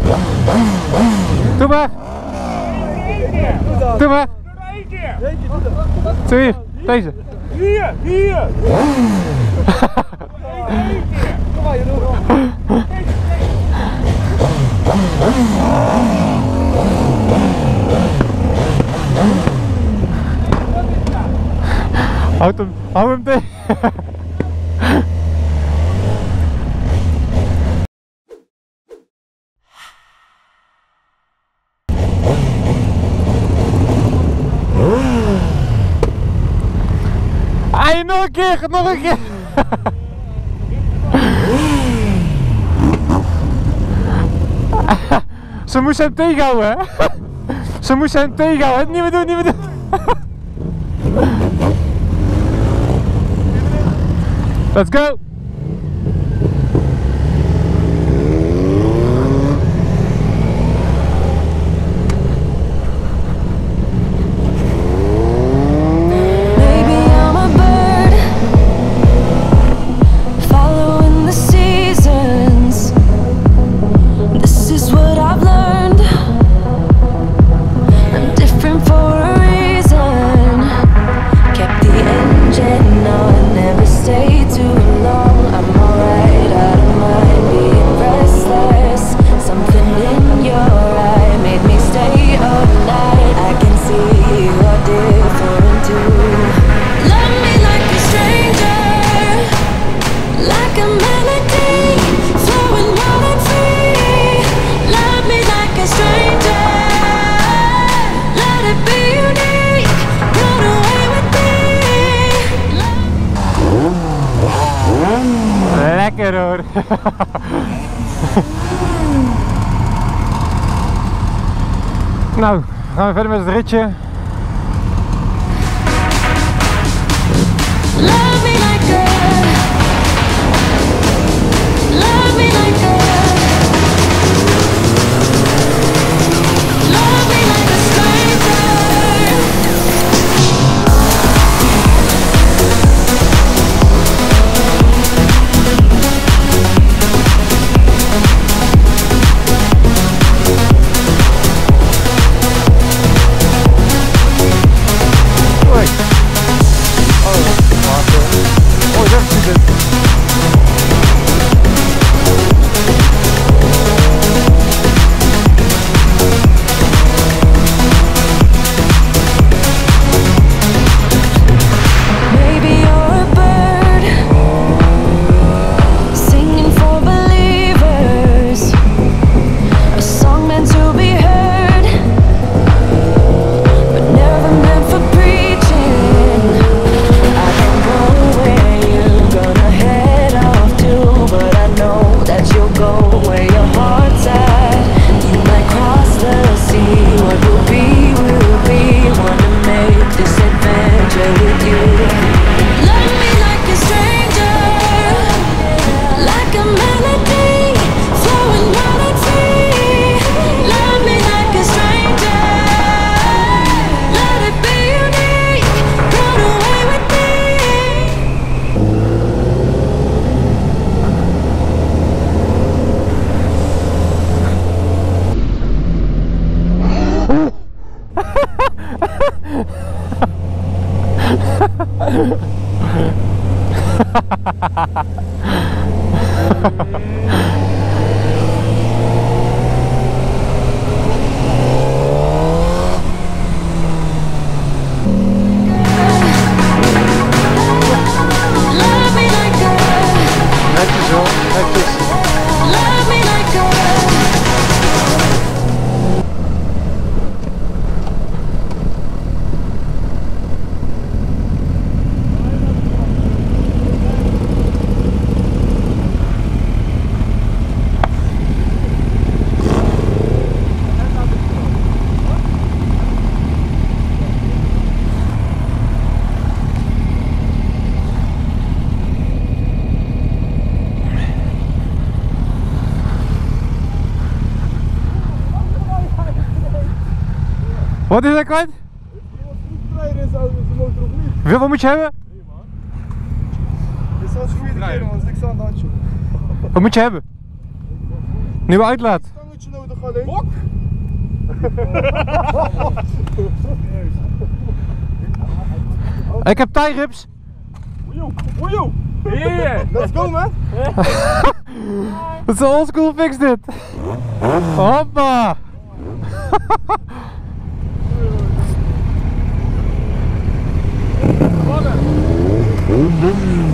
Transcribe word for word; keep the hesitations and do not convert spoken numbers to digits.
Doe maar! Doe maar! Doe hier, deze! Hier, hier! Kom maar, Jeroen! Houd hem, hou hem tegen! Ai, nog een keer, nog een keer! Ze moesten hem tegenhouden, hè? Ze moesten hem tegenhouden, niet meer doen, niet meer doen! Let's go! Lekker hoor! Nou, gaan we verder met het ritje. Love me like a, love me like a, love me like a stranger. Wat is dat kwijt? Wil, wat moet je hebben? Nee man. Dit is al de vierde keer man, dat is niks aan de handje. Wat moet je hebben? Nieuwe uitlaat. touwtje nodig alleen. Bok! Ik heb tie-rips. Woejoe, woejoe! Yeah! Let's go man! Dat is een oldschool fix dit. Hoppa. Mannen!